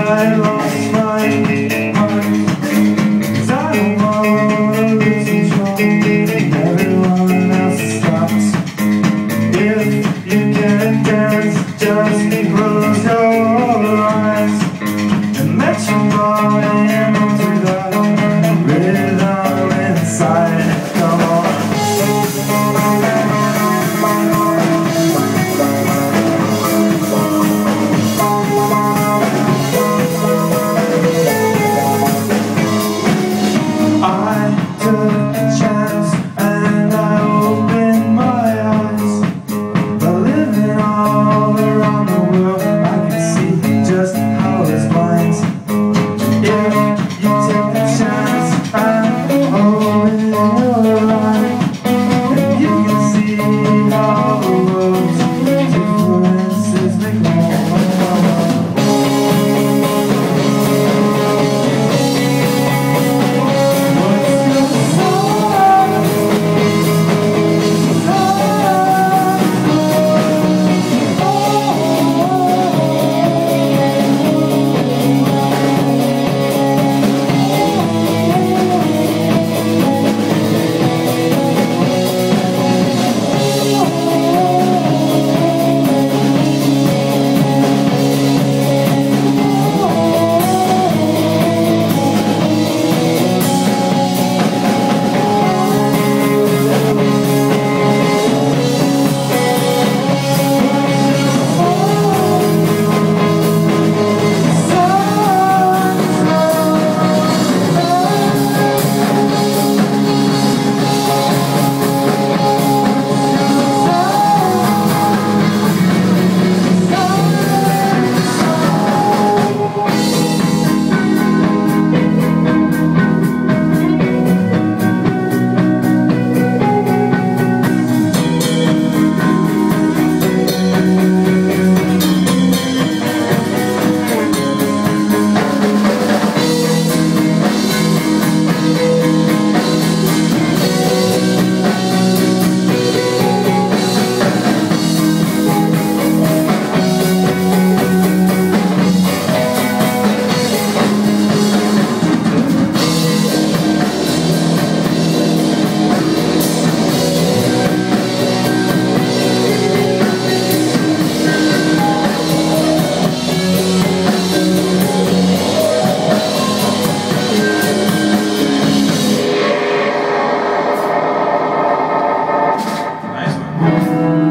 I lost my mind, 'cause I don't wanna lose control, and everyone else stops. If you can't dance, just close your eyes and let your body into the rhythm inside. Come on. Nice one.